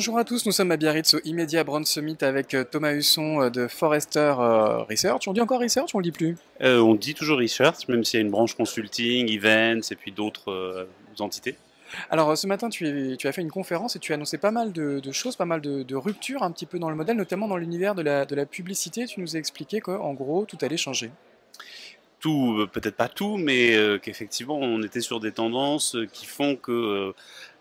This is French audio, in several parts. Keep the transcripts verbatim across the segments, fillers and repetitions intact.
Bonjour à tous, nous sommes à Biarritz au Immedia Brand Summit avec euh, Thomas Husson euh, de Forrester euh, Research. On dit encore Research ou on le dit plus? Euh, on dit toujours research, même s'il y a une branche consulting, events et puis d'autres euh, entités. Alors euh, ce matin tu, es- tu as fait une conférence et tu as annoncé pas mal de, de choses, pas mal de, de ruptures un petit peu dans le modèle, notamment dans l'univers de la, de la publicité. Tu nous as expliqué qu'en gros tout allait changer. Tout, euh, peut-être pas tout, mais euh, qu'effectivement on était sur des tendances euh, qui font que euh,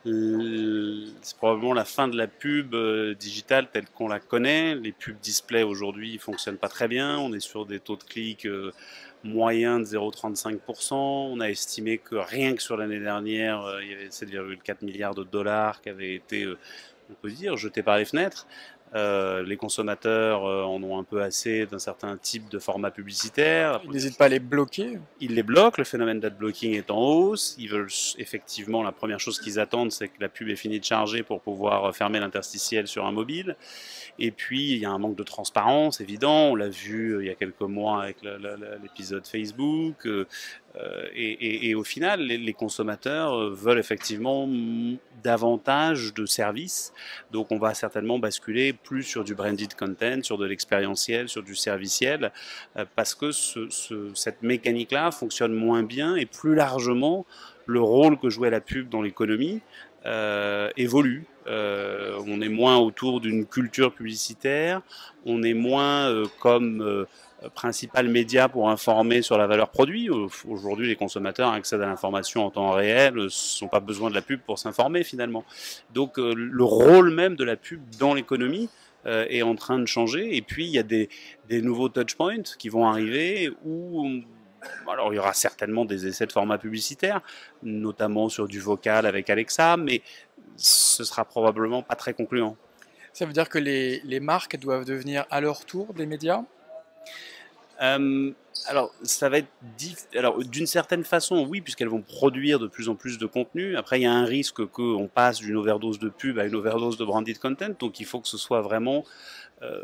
l- c'est probablement la fin de la pub euh, digitale telle qu'on la connaît. Les pubs display aujourd'hui fonctionnent pas très bien. On est sur des taux de clics euh, moyens de zéro virgule trente-cinq pour cent. On a estimé que rien que sur l'année dernière, euh, il y avait sept virgule quatre milliards de dollars qui avaient été, euh, on peut dire, jetés par les fenêtres. Euh, les consommateurs euh, en ont un peu assez d'un certain type de format publicitaire. Il n'hésite pas à les bloquer. Ils les bloquent, le phénomène d'adblocking est en hausse. Ils veulent effectivement, la première chose qu'ils attendent, c'est que la pub ait fini de charger pour pouvoir fermer l'interstitiel sur un mobile. Et puis, il y a un manque de transparence, évident. On l'a vu euh, il y a quelques mois avec l'épisode Facebook. Euh, et, et, et, au final, les, les consommateurs euh, veulent effectivement davantage de services. Donc, on va certainement basculer plus sur du branded content, sur de l'expérientiel, sur du serviciel, euh, parce que ce, ce, cette mécanique-là fonctionne moins bien et plus largement, le rôle que jouait la pub dans l'économie euh, évolue. Euh, on est moins autour d'une culture publicitaire, on est moins euh, comme euh, principal média pour informer sur la valeur produit. Aujourd'hui, les consommateurs accèdent à l'information en temps réel, n'ont pas besoin de la pub pour s'informer finalement. Donc euh, le rôle même de la pub dans l'économie euh, est en train de changer. Et puis il y a des, des nouveaux touchpoints qui vont arriver où on, alors il y aura certainement des essais de format publicitaire, notamment sur du vocal avec Alexa, mais ce sera probablement pas très concluant. Ça veut dire que les, les marques doivent devenir à leur tour des médias? Euh, alors, ça va être alors d'une certaine façon, oui, puisqu'elles vont produire de plus en plus de contenu. Après, il y a un risque qu'on passe d'une overdose de pub à une overdose de branded content, donc il faut que ce soit vraiment euh,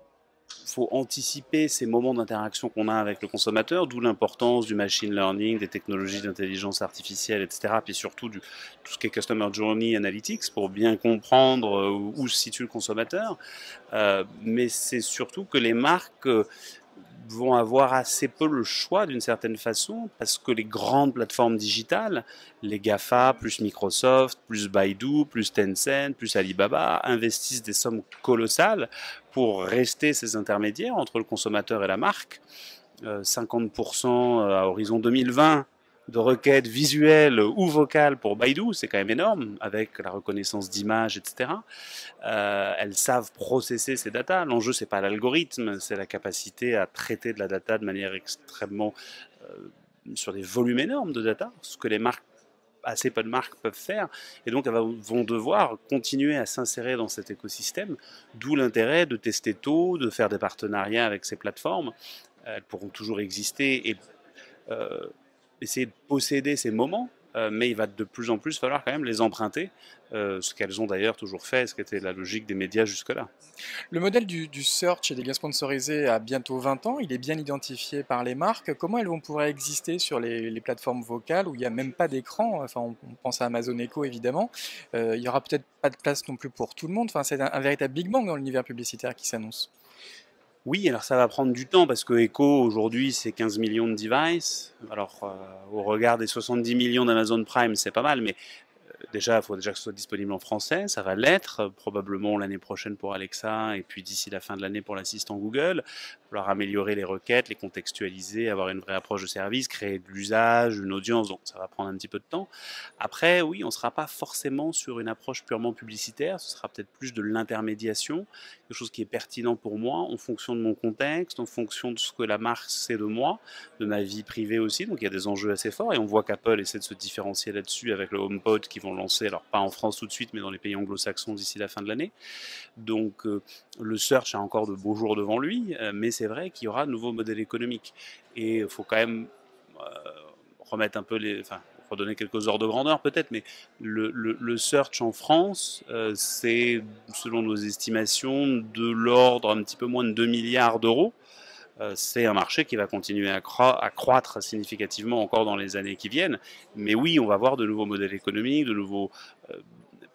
faut anticiper ces moments d'interaction qu'on a avec le consommateur, d'où l'importance du machine learning, des technologies d'intelligence artificielle, et cetera. Puis surtout du, tout ce qui est Customer Journey Analytics pour bien comprendre euh, où se situe le consommateur. Euh, mais c'est surtout que les marques euh, vont avoir assez peu le choix d'une certaine façon parce que les grandes plateformes digitales, les GAFA, plus Microsoft, plus Baidu, plus Tencent, plus Alibaba, investissent des sommes colossales pour rester ces intermédiaires entre le consommateur et la marque. Euh, cinquante pour cent à horizon deux mille vingt de requêtes visuelles ou vocales pour Baidu, c'est quand même énorme, avec la reconnaissance d'images, et cetera. Euh, elles savent processer ces datas. L'enjeu, c'est pas l'algorithme, c'est la capacité à traiter de la data de manière extrêmement euh, sur des volumes énormes de data, ce que les marques assez peu de marques peuvent faire, et donc elles vont devoir continuer à s'insérer dans cet écosystème, d'où l'intérêt de tester tôt, de faire des partenariats avec ces plateformes. Elles pourront toujours exister et euh, essayer de posséder ces moments, euh, mais il va de plus en plus falloir quand même les emprunter, euh, ce qu'elles ont d'ailleurs toujours fait, ce qui était la logique des médias jusque-là. Le modèle du, du search et des liens sponsorisés a bientôt vingt ans, il est bien identifié par les marques. Comment elles vont pouvoir exister sur les, les plateformes vocales où il n'y a même pas d'écran? Enfin, on, on pense à Amazon Echo évidemment. Euh, il n'y aura peut-être pas de place non plus pour tout le monde. Enfin, c'est un, un véritable Big Bang dans l'univers publicitaire qui s'annonce. Oui, alors ça va prendre du temps parce que Echo aujourd'hui c'est quinze millions de devices. Alors euh, au regard des soixante-dix millions d'Amazon Prime, c'est pas mal, mais déjà, il faut déjà que ce soit disponible en français, ça va l'être, probablement l'année prochaine pour Alexa, et puis d'ici la fin de l'année pour l'assistant Google. Il va falloir améliorer les requêtes, les contextualiser, avoir une vraie approche de service, créer de l'usage, une audience, donc ça va prendre un petit peu de temps. Après, oui, on ne sera pas forcément sur une approche purement publicitaire, ce sera peut-être plus de l'intermédiation, quelque chose qui est pertinent pour moi, en fonction de mon contexte, en fonction de ce que la marque sait de moi, de ma vie privée aussi, donc il y a des enjeux assez forts, et on voit qu'Apple essaie de se différencier là-dessus avec le HomePod qui vont lancer, alors pas en France tout de suite, mais dans les pays anglo-saxons d'ici la fin de l'année. Donc euh, le search a encore de beaux jours devant lui, euh, mais c'est vrai qu'il y aura de nouveaux modèles économiques. Et il faut quand même euh, remettre un peu les... Enfin, redonner quelques ordres de grandeur peut-être, mais le, le, le search en France, euh, c'est, selon nos estimations, de l'ordre un petit peu moins de deux milliards d'euros. Euh, c'est un marché qui va continuer à, cro à, croître significativement encore dans les années qui viennent. Mais oui, on va voir de nouveaux modèles économiques, de nouveaux euh,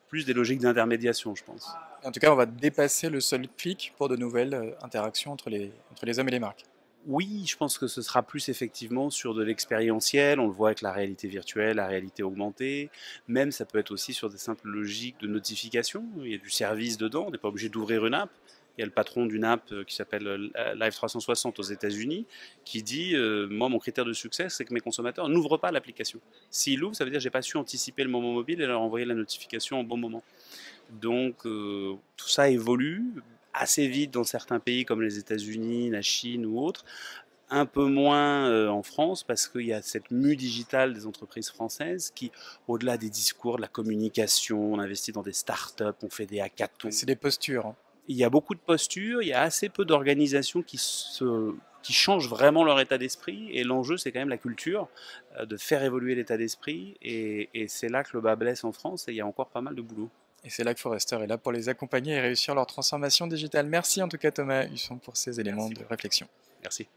plus des logiques d'intermédiation, je pense. En tout cas, on va dépasser le seul clic pour de nouvelles euh, interactions entre les, entre les hommes et les marques. Oui, je pense que ce sera plus effectivement sur de l'expérientiel, on le voit avec la réalité virtuelle, la réalité augmentée, même ça peut être aussi sur des simples logiques de notification, il y a du service dedans, on n'est pas obligé d'ouvrir une app. Il y a le patron d'une app qui s'appelle Live trois cent soixante aux États-Unis qui dit euh, moi, mon critère de succès, c'est que mes consommateurs n'ouvrent pas l'application. S'ils l'ouvrent, ça veut dire que j'ai pas su anticiper le moment mobile et leur envoyer la notification au bon moment. Donc, euh, tout ça évolue assez vite dans certains pays comme les États-Unis, la Chine ou autres. Un peu moins euh, en France parce qu'il y a cette mue digitale des entreprises françaises qui, au-delà des discours, de la communication, on investit dans des startups, on fait des hackathons. C'est des postures, hein. Il y a beaucoup de postures, il y a assez peu d'organisations qui, se, qui changent vraiment leur état d'esprit. Et l'enjeu, c'est quand même la culture, euh, de faire évoluer l'état d'esprit. Et, et c'est là que le bas blesse en France et il y a encore pas mal de boulot. Et c'est là que Forrester est là pour les accompagner et réussir leur transformation digitale. Merci en tout cas Thomas Husson pour ces éléments Merci. de réflexion. Merci.